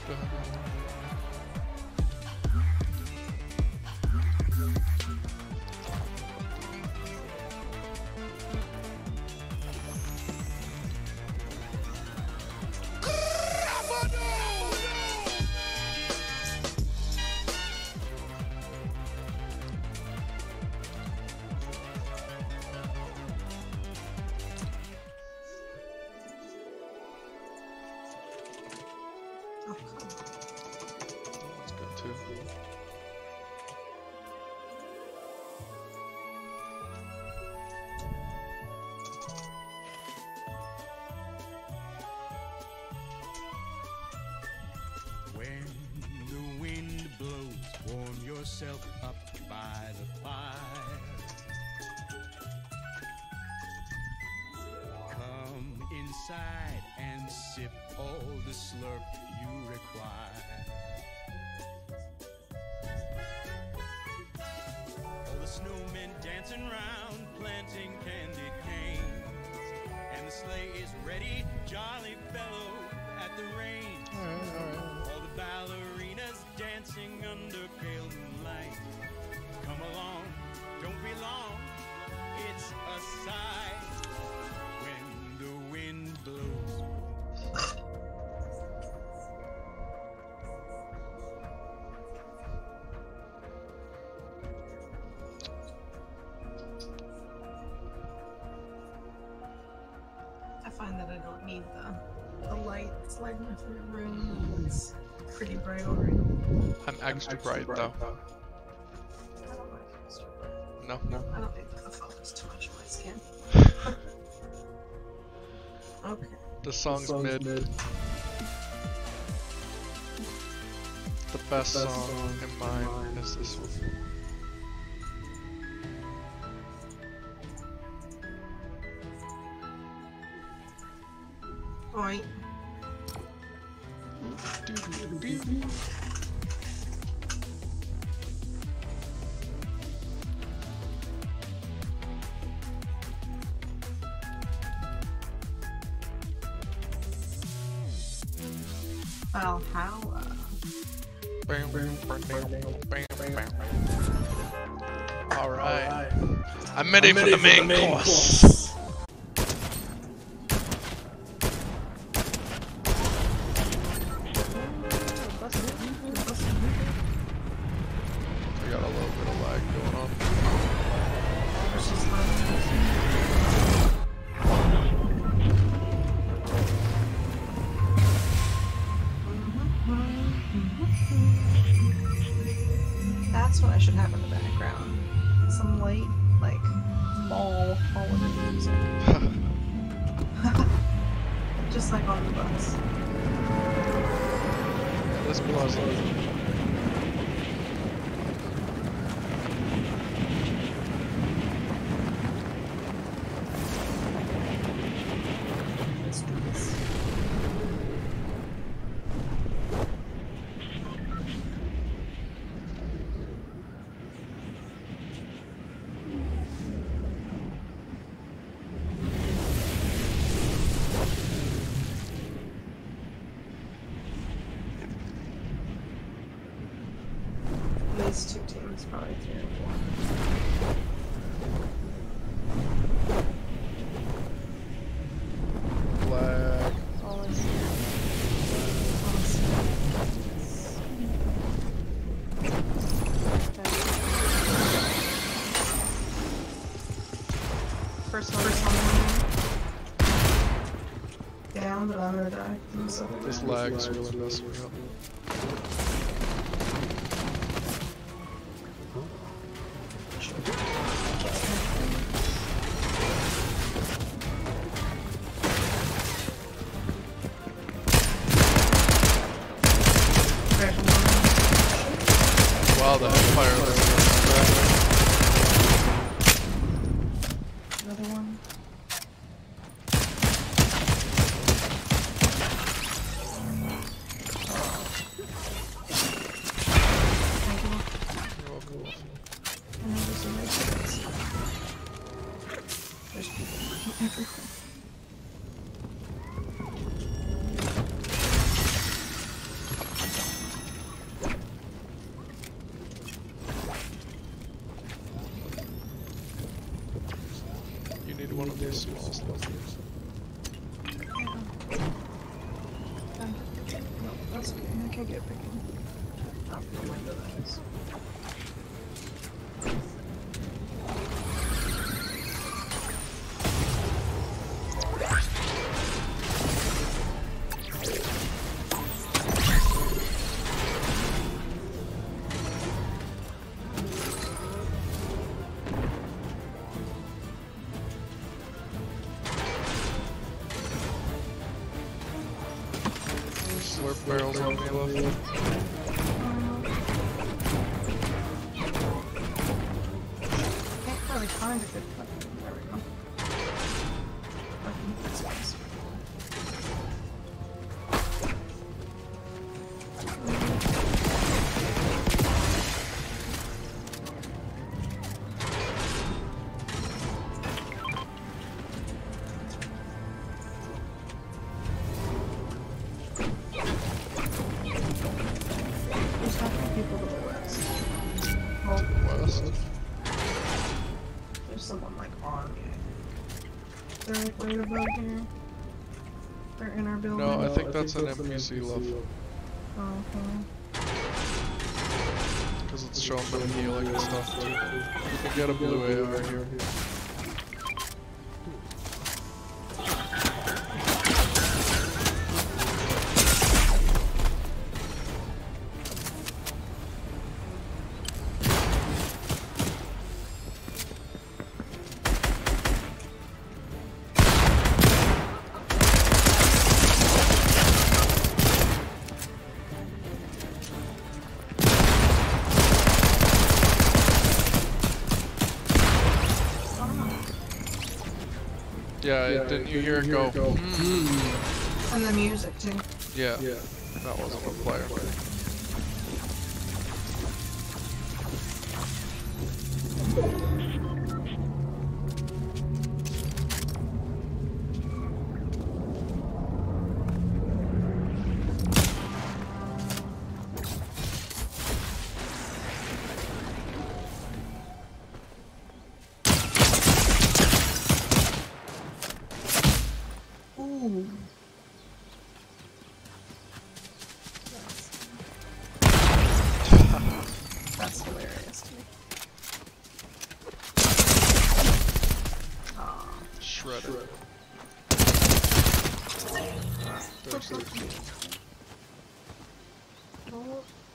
Go ahead. That's good too. When the wind blows, warm yourself up by the fire. Come inside and sip all the slurp you require. All the snowmen dancing round, planting candied canes, and the sleigh is ready, jolly fellow at the reins. All the ballerinas dancing under pale moonlight. Come along, don't be long, it's a sight when the wind blows. I find that I don't need the light. It's lighting up the room. It's pretty bright already. I'm extra bright though. I don't like extra bright. No. I don't think the focus too much on my skin. Okay. The song's mid. The best song in mine is this one. Alright. Valhalla. Alright. I'm ready for the main course. We got a little bit of lag going on. That's what I should have in the background. Some light, like, mall holiday music. Just like on the bus. This plaza. Let's do this. These two teams probably 3 or 4. Lag. Always. First one. Down, but I'm gonna die. This lag is really messing me up. Wow, the Empire Another one. There's people everywhere. very small stuff. No, that's okay. I can't get picky. Not from the window, that is. Slurp barrels on me left. Can't really find a good cut. There we go. Okay, that's nice. There's not people to the west. Oh, West. there's someone like on me. They're like right above here. They're in our building. No, I think that's an NPC left. Oh, okay. Because it's showing them healing and stuff too. You can get a blue AR here. Yeah, didn't you hear it go? And the music too. Yeah, that wasn't a player. Ooh. That's hilarious to me. Aw. Shredded. There's the Oh.